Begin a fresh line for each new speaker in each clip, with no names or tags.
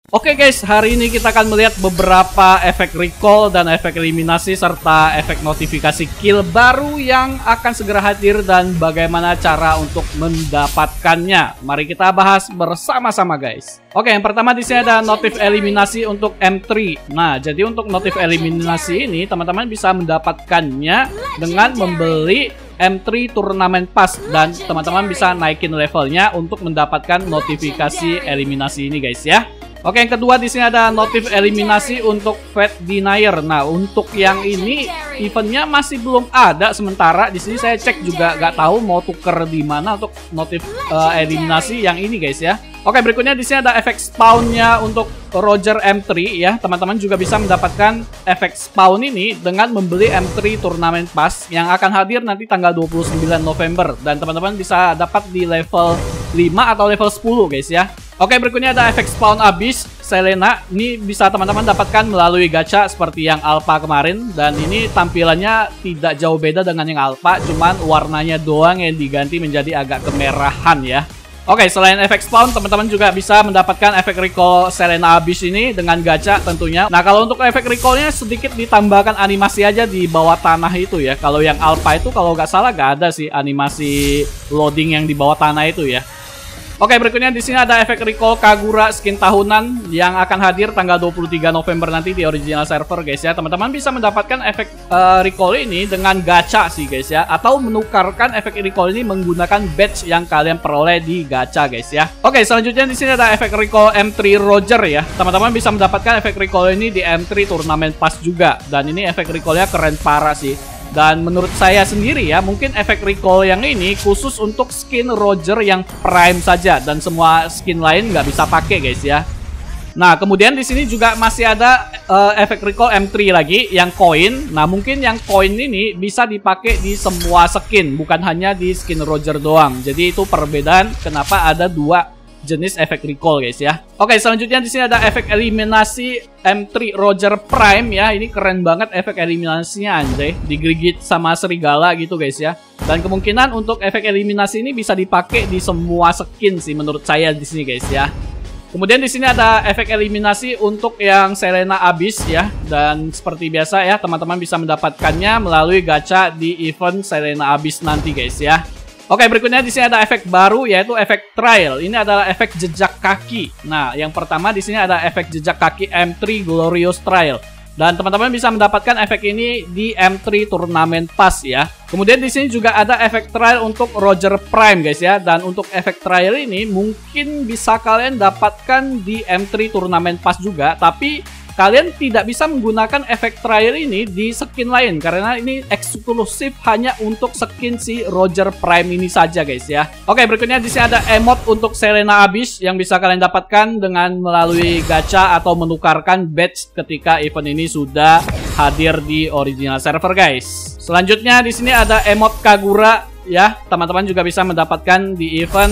Oke guys, hari ini kita akan melihat beberapa efek recall dan efek eliminasi serta efek notifikasi kill baru yang akan segera hadir dan bagaimana cara untuk mendapatkannya. Mari kita bahas bersama-sama guys. Oke, yang pertama di sini ada notif eliminasi untuk M3. Nah, jadi untuk notif eliminasi ini teman-teman bisa mendapatkannya dengan membeli M3 Turnamen Pass dan teman-teman bisa naikin levelnya untuk mendapatkan notifikasi eliminasi ini guys ya. Oke, yang kedua di sini ada notif eliminasi untuk Fate Denier. Nah, untuk yang ini eventnya masih belum ada sementara. Di sini saya cek juga nggak tahu mau tuker di mana untuk notif eliminasi yang ini guys ya. Oke, berikutnya di sini ada efek spawnnya untuk Roger M3 ya. Teman-teman juga bisa mendapatkan efek spawn ini dengan membeli M3 Turnamen Pass yang akan hadir nanti tanggal 29 November dan teman-teman bisa dapat di level 5 atau level 10 guys ya. Oke, berikutnya ada efek spawn Abyss Selena. Ini bisa teman-teman dapatkan melalui gacha seperti yang alpha kemarin. Dan ini tampilannya tidak jauh beda dengan yang alpha, cuman warnanya doang yang diganti menjadi agak kemerahan ya. Oke, selain efek spawn, teman-teman juga bisa mendapatkan efek recall Selena Abyss ini dengan gacha tentunya. Nah, kalau untuk efek recallnya sedikit ditambahkan animasi aja di bawah tanah itu ya. Kalau yang alpha itu kalau nggak salah nggak ada sih animasi loading yang di bawah tanah itu ya. Oke, berikutnya di sini ada efek recall Kagura skin tahunan yang akan hadir tanggal 23 November nanti di original server guys ya. Teman-teman bisa mendapatkan efek recall ini dengan gacha sih guys ya, atau menukarkan efek recall ini menggunakan badge yang kalian peroleh di gacha guys ya. Oke, selanjutnya di sini ada efek recall M3 Roger ya. Teman-teman bisa mendapatkan efek recall ini di M3 Turnamen Pass juga dan ini efek recallnya keren parah sih. Dan menurut saya sendiri ya, mungkin efek recall yang ini khusus untuk skin Roger yang prime saja dan semua skin lain nggak bisa pakai guys ya. Nah, kemudian di sini juga masih ada efek recall M3 lagi yang koin. Nah, mungkin yang koin ini bisa dipakai di semua skin, bukan hanya di skin Roger doang. Jadi itu perbedaan kenapa ada dua jenis efek recall guys ya. Oke, selanjutnya di sini ada efek eliminasi M3 Roger Prime ya. Ini keren banget efek eliminasinya anjay. Digigit sama serigala gitu guys ya. Dan kemungkinan untuk efek eliminasi ini bisa dipakai di semua skin sih menurut saya di sini guys ya. Kemudian di sini ada efek eliminasi untuk yang Selena Abyss ya. Dan seperti biasa ya, teman-teman bisa mendapatkannya melalui gacha di event Selena Abyss nanti guys ya. Oke, berikutnya di sini ada efek baru yaitu efek trail. Ini adalah efek jejak kaki. Nah, yang pertama di sini ada efek jejak kaki M3 Glorious Trail. Dan teman-teman bisa mendapatkan efek ini di M3 Turnamen Pass ya. Kemudian di sini juga ada efek trail untuk Roger Prime guys ya. Dan untuk efek trail ini mungkin bisa kalian dapatkan di M3 Turnamen Pass juga, tapi kalian tidak bisa menggunakan efek trial ini di skin lain karena ini eksklusif hanya untuk skin si Roger Prime ini saja guys ya. Oke, berikutnya di sini ada emote untuk Selena Abyss yang bisa kalian dapatkan dengan melalui gacha atau menukarkan badge ketika event ini sudah hadir di original server guys. Selanjutnya di sini ada emote Kagura ya. Teman-teman juga bisa mendapatkan di event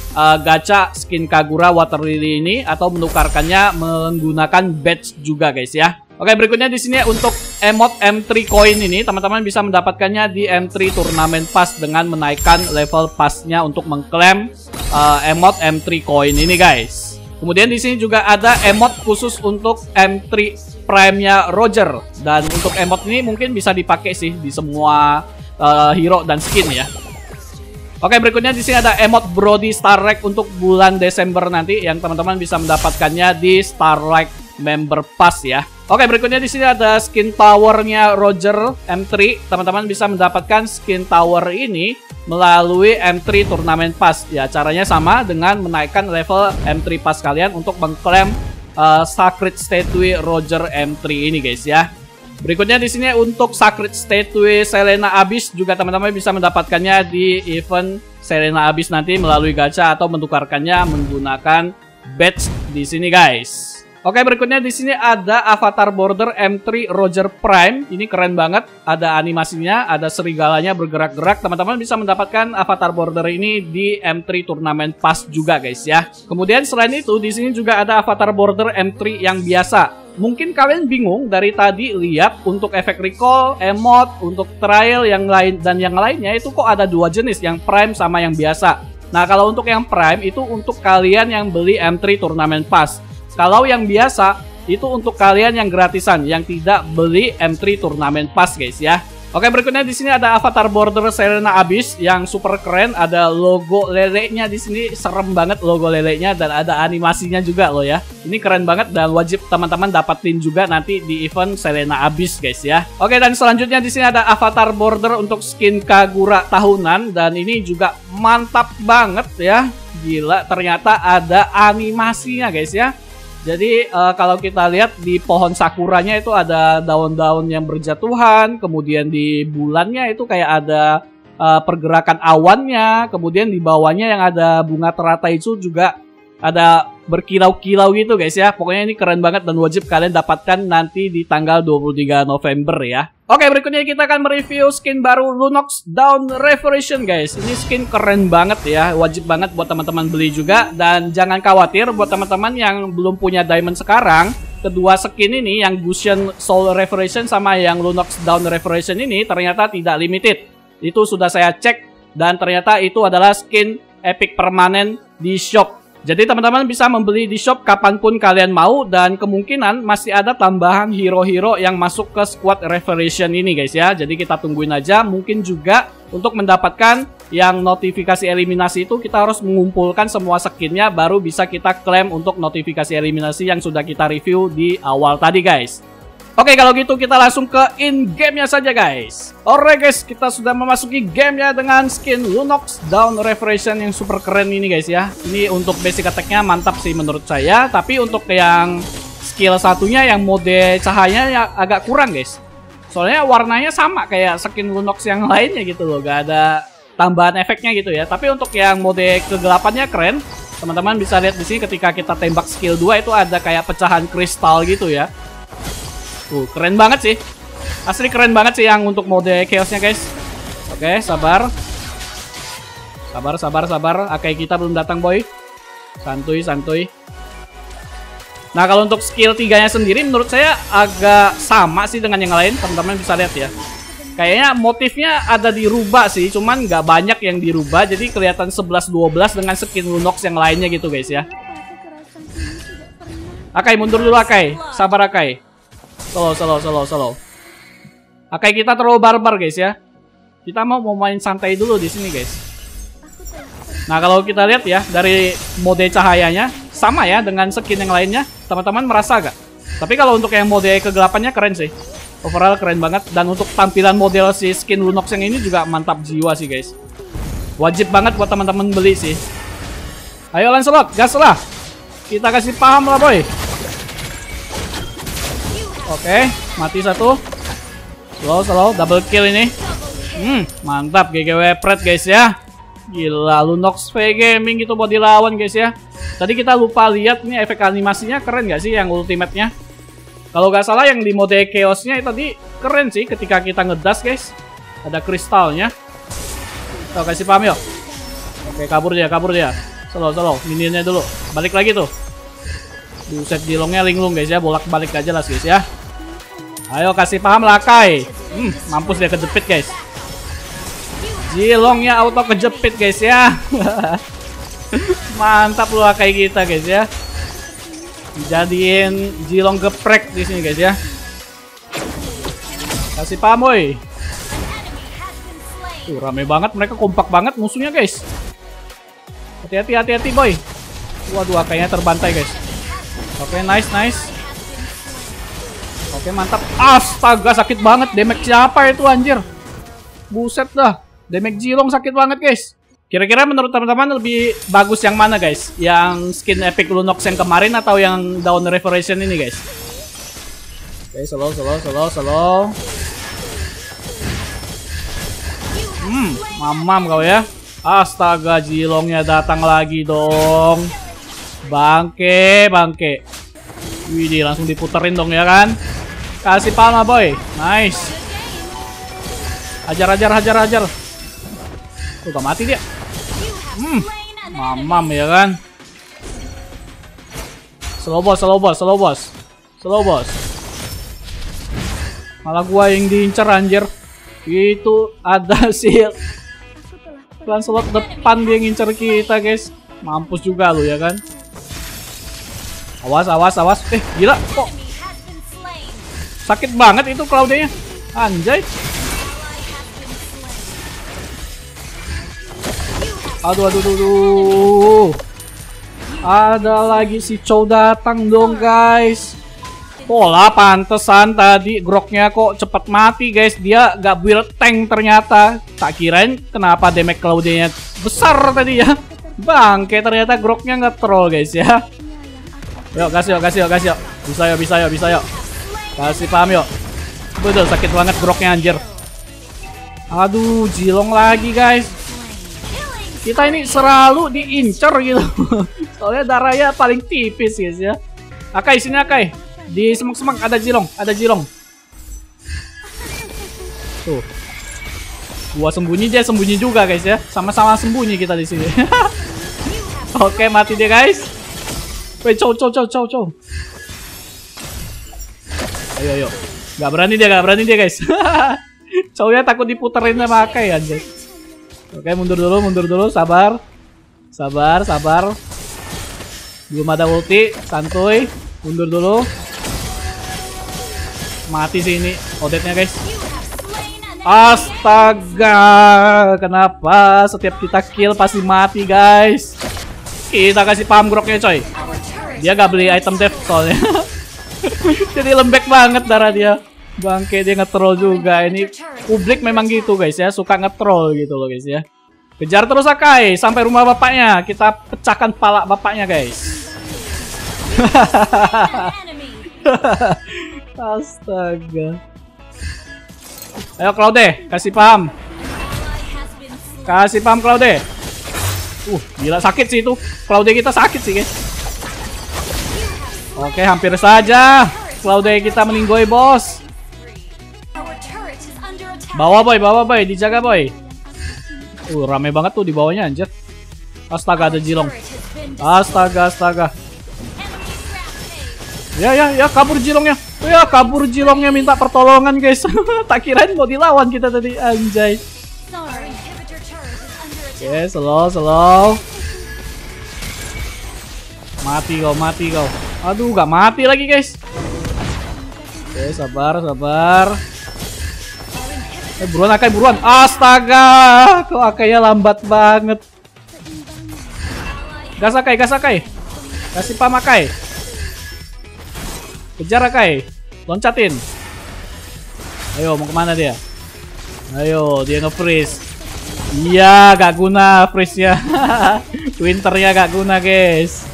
gacha skin Kagura Water Lily ini atau menukarkannya menggunakan badge juga guys ya. Oke, berikutnya di sini untuk emote M3 coin ini teman-teman bisa mendapatkannya di M3 Turnamen Pass dengan menaikkan level passnya untuk mengklaim emote M3 coin ini guys. Kemudian di sini juga ada emote khusus untuk M3 Prime-nya Roger dan untuk emote ini mungkin bisa dipakai sih di semua hero dan skin ya. Oke, berikutnya di sini ada emote Brody Starlight untuk bulan Desember nanti yang teman-teman bisa mendapatkannya di Starlight Member Pass ya. Oke, berikutnya di sini ada skin powernya Roger M3. Teman-teman bisa mendapatkan skin tower ini melalui M3 Turnamen Pass ya. Caranya sama dengan menaikkan level M3 Pass kalian untuk mengklaim Sacred Statue Roger M3 ini guys ya. Berikutnya di sini untuk Sacred Statue Selena Abyss juga teman-teman bisa mendapatkannya di event Selena Abyss nanti melalui gacha atau menukarkannya menggunakan badge di sini guys. Oke, berikutnya di sini ada avatar border M3 Roger Prime. Ini keren banget, ada animasinya, ada serigalanya bergerak-gerak. Teman-teman bisa mendapatkan avatar border ini di M3 Turnamen Pass juga guys ya. Kemudian selain itu di sini juga ada avatar border M3 yang biasa. Mungkin kalian bingung dari tadi lihat untuk efek recall, emote, untuk trial yang lain dan yang lainnya itu kok ada dua jenis, yang prime sama yang biasa. Nah, kalau untuk yang prime itu untuk kalian yang beli M3 Turnamen Pass. Kalau yang biasa itu untuk kalian yang gratisan, yang tidak beli M3 Turnamen Pass guys ya. Oke, berikutnya di sini ada avatar border Selena Abyss yang super keren. Ada logo lelenya di sini, serem banget logo lelenya, dan ada animasinya juga loh ya. Ini keren banget dan wajib teman-teman dapatin juga nanti di event Selena Abyss guys ya. Oke, dan selanjutnya di sini ada avatar border untuk skin Kagura tahunan, dan ini juga mantap banget ya. Gila, ternyata ada animasinya guys ya. Jadi kalau kita lihat di pohon sakuranya itu ada daun-daun yang berjatuhan, kemudian di bulannya itu kayak ada pergerakan awannya, kemudian di bawahnya yang ada bunga teratai itu juga ada berkilau-kilau gitu guys ya. Pokoknya ini keren banget dan wajib kalian dapatkan nanti di tanggal 23 November ya. Oke, berikutnya kita akan mereview skin baru Lunox Dawn Revelation guys. Ini skin keren banget ya, wajib banget buat teman-teman beli juga. Dan jangan khawatir buat teman-teman yang belum punya diamond sekarang, kedua skin ini yang Gusion Soul Revelation sama yang Lunox Dawn Revelation ini ternyata tidak limited. Itu sudah saya cek dan ternyata itu adalah skin epic permanen di shop. Jadi teman-teman bisa membeli di shop kapanpun kalian mau, dan kemungkinan masih ada tambahan hero-hero yang masuk ke squad Revelation ini guys ya. Jadi kita tungguin aja. Mungkin juga untuk mendapatkan yang notifikasi eliminasi itu kita harus mengumpulkan semua skinnya, baru bisa kita klaim untuk notifikasi eliminasi yang sudah kita review di awal tadi guys. Oke, kalau gitu kita langsung ke in-game-nya saja guys. Alright guys, kita sudah memasuki game-nya dengan skin Lunox Dawn Revelation yang super keren ini guys ya. Ini untuk basic attack-nya mantap sih menurut saya. Tapi untuk yang skill satunya yang mode cahayanya agak kurang guys. Soalnya warnanya sama kayak skin Lunox yang lainnya gitu loh. Gak ada tambahan efeknya gitu ya. Tapi untuk yang mode kegelapannya keren. Teman-teman bisa lihat di sini ketika kita tembak skill 2 itu ada kayak pecahan kristal gitu ya. Keren banget sih. Asli keren banget sih yang untuk mode chaosnya guys. Oke, sabar. Sabar. Akai kita belum datang boy. Santuy. Nah, kalau untuk skill 3-nya sendiri menurut saya agak sama sih dengan yang lain. Teman-teman bisa lihat ya. Kayaknya motifnya ada dirubah sih, cuman nggak banyak yang dirubah. Jadi kelihatan 11-12 dengan skin Lunox yang lainnya gitu guys ya. Akai mundur dulu Akai. Sabar Akai. Slow. Akai kita terlalu barbar guys ya. Kita mau main santai dulu di sini guys. Nah, kalau kita lihat ya dari mode cahayanya sama ya dengan skin yang lainnya. Teman-teman merasa gak? Tapi kalau untuk yang mode kegelapannya keren sih. Overall keren banget. Dan untuk tampilan model si skin Lunox yang ini juga mantap jiwa sih guys. Wajib banget buat teman-teman beli sih. Ayo Lancelot, gas lah. Kita kasih paham lah boy. Oke, mati satu. Slow, double kill ini. Mantap GGW Pred guys ya. Gila, Lunox V Gaming gitu buat dilawan guys ya. Tadi kita lupa lihat nih efek animasinya keren gak sih yang ultimate-nya. Kalau gak salah yang di mode chaosnya tadi keren sih ketika kita ngedas guys. Ada kristalnya. Tuh, kasih paham yuk. Oke, kabur dia. Slow, minionnya dulu. Balik lagi tuh. Buset, Jilongnya linglung guys ya, bolak-balik aja lah guys ya. Ayo kasih paham lah Kai. Mampus dia kejepit guys. Jilongnya auto kejepit guys ya. Mantap lu Akai kita guys ya. Jadiin Jilong geprek di sini guys ya. Kasih paham boy. Tuh rame banget, mereka kompak banget musuhnya guys. Hati-hati boy. Waduh, Akainya terbantai guys. Oke, nice. Oke, mantap. Astaga, sakit banget. Damage siapa itu anjir? Buset dah. Damage Jilong sakit banget guys. Kira-kira menurut teman-teman lebih bagus yang mana guys? Yang skin epic Lunox yang kemarin atau yang Dawn Revelation ini guys? Oke, slow. Mamam kau ya. Astaga, Jilongnya datang lagi dong. Bangke. Widih, langsung diputerin dong ya kan. Kasih palma boy. Nice. Hajar. Udah mati dia. Mamam ya kan. Slow boss. Malah gua yang diincar anjir. Itu ada si Lancelot depan dia ngincer kita guys. Mampus juga lu ya kan. Awas, awas, awas. Gila kok sakit banget itu Claude-nya. Anjay. Aduh, aduh, aduh. Ada lagi si Chow datang dong, guys. Pola pantesan tadi groknya kok cepet mati, guys. Dia gak build tank ternyata. Tak kirain kenapa damage Claude-nya besar tadi ya. Bangke, ternyata groknya nge-troll, guys ya. Yuk, gas yuk, gas yuk, gas yuk. Bisa yuk, bisa yuk, bisa yuk. Kasih paham yuk. Betul, sakit banget groknya anjir. Aduh, Jilong lagi, guys. Kita ini selalu diincer gitu. Soalnya darahnya paling tipis, guys ya. Akai, sini Akai. Di semak-semak ada Jilong, ada Jilong. Tuh. Gua sembunyi, dia sembunyi juga, guys ya. Sama-sama sembunyi kita di sini. Oke, mati dia, guys. Woi, Chow. Ayo, ayo. Gak berani dia, guys. Chow-nya takut diputerin sama Akai anjir. Oke, mundur dulu, sabar. Sabar. Belum ada ulti, santuy. Mundur dulu. Mati sih ini Odette-nya, guys. Astaga, kenapa setiap kita kill pasti mati, guys? Kita kasih paham groknya, coy. Dia gak beli item dev soalnya. Jadi lembek banget darah dia. Bangke, dia nge-troll juga. Ini publik memang gitu, guys ya. Suka nge-troll gitu loh, guys ya. Kejar terus Akai sampai rumah bapaknya. Kita pecahkan pala bapaknya, guys. Astaga. Ayo Claude, kasih paham. Kasih paham Claude. Gila sakit sih itu. Claude kita sakit sih, guys. Oke, hampir saja Claude kita meninggoy, bos. Bawa boy, dijaga boy. Rame banget tuh di bawahnya anjir. Astaga, ada Jilong. Astaga. Ya, kabur Jilongnya. Ya, kabur Jilongnya minta pertolongan, guys. Tak kirain mau dilawan kita tadi, anjay. Oke, slow. Mati kau. Aduh, gak mati lagi, guys. Oke, sabar. Buruan Akai, buruan. Astaga, kok Akainya lambat banget. Gas Akai. Kasih pam Akai. Kejar Akai. Loncatin. Ayo, mau kemana dia? Ayo, dia nge-freeze. Iya, gak guna freeze-nya. Winternya gak guna, guys.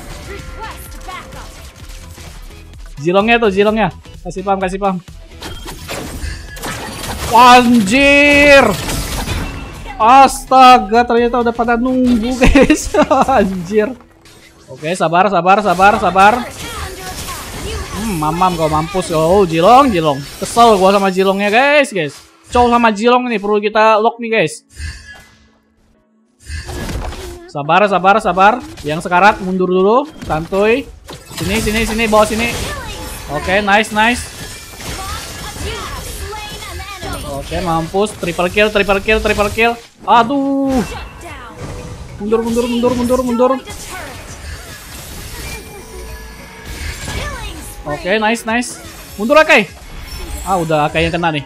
Jilongnya. Kasih pam. Anjir. Astaga, ternyata udah pada nunggu, guys. Anjir. Oke, sabar. Mamam kau mampus. Jilong. Kesel gua sama Jilongnya, guys. Chow sama Jilong nih perlu kita lock nih, guys. Sabar. Yang sekarat mundur dulu, santuy. Sini, bawa sini. Oke, nice. Oke, mampus. Triple kill. Aduh. Mundur. Oke, nice. Mundur Akai. Udah Akai yang kena nih.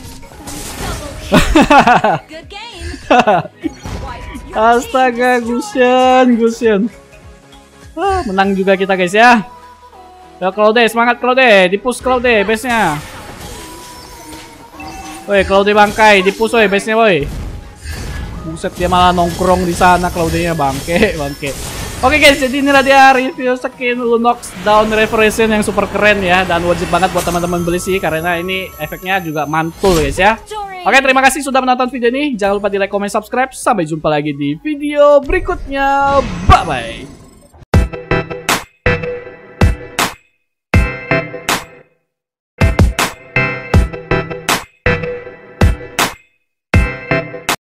Astaga, Gusion. Menang juga kita, guys ya. Ya Claude, semangat Claude. Di-push Claude base-nya. Woi, Claude bangkai, di-push woi base-nya woi. Buset, dia malah nongkrong di sana Claude-nya, bangke. Oke guys, jadi inilah dia review skin Lunox Dawn Reversion yang super keren ya. Dan wajib banget buat teman-teman beli sih, karena ini efeknya juga mantul, guys ya. Oke, terima kasih sudah menonton video ini. Jangan lupa di like, comment, subscribe. Sampai jumpa lagi di video berikutnya. Bye-bye.